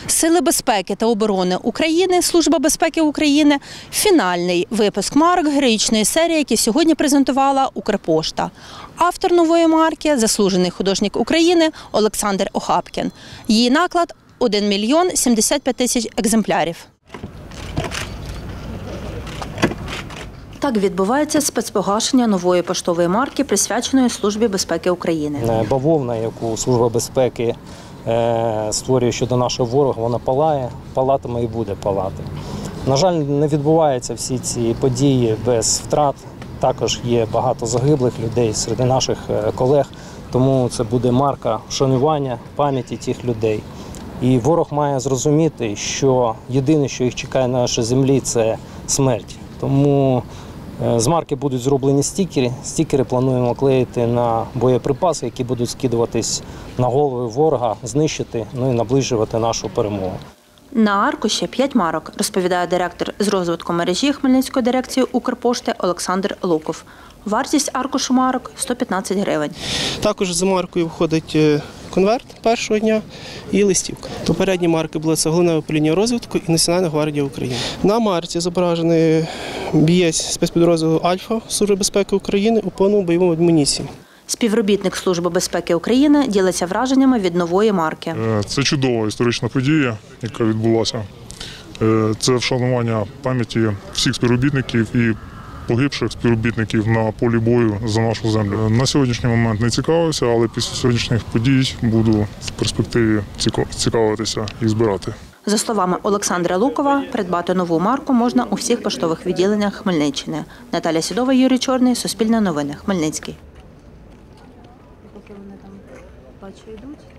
Сили безпеки та оборони України, Служба безпеки України – фінальний випуск марок героїчної серії, який сьогодні презентувала Укрпошта. Автор нової марки – заслужений художник України Олександр Охапкін. Її наклад – 1 мільйон 75 тисяч екземплярів. Так відбувається спецпогашення нової поштової марки, присвяченої Службі безпеки України. Бавовна, яку Служба безпеки створює щодо нашого ворога, вона палає, палатиме і буде палати. На жаль, не відбуваються всі ці події без втрат. Також є багато загиблих людей серед наших колег, тому це буде марка вшанування пам'яті тих людей. І ворог має зрозуміти, що єдине, що їх чекає на нашій землі – це смерть. Тому з марки будуть зроблені стікери. Стікери плануємо клеїти на боєприпаси, які будуть скидуватись на голови ворога, знищити, ну і наближувати нашу перемогу. На аркуші 5 марок, розповідає директор з розвитку мережі Хмельницької дирекції Укрпошти Олександр Луков. Вартість аркушу марок – 115 гривень. Також за маркою входить конверт першого дня і листівка. Попередні марки були це Головне управління розвитку і Національна гвардія України. На марці зображений бієць спецпідрозділу «Альфа» Служби безпеки України у повному бойовому адмінісії. Співробітник Служби безпеки України ділиться враженнями від нової марки. Це чудова історична подія, яка відбулася. Це вшанування пам'яті всіх співробітників і погибших співробітників на полі бою за нашу землю. На сьогоднішній момент не цікавився, але після сьогоднішніх подій буду в перспективі цікавитися і збирати. За словами Олександра Лукова, придбати нову марку можна у всіх поштових відділеннях Хмельниччини. Наталя Сідова, Юрій Чорний, Суспільне новини, Хмельницький. Поки вони там бачу йдуть.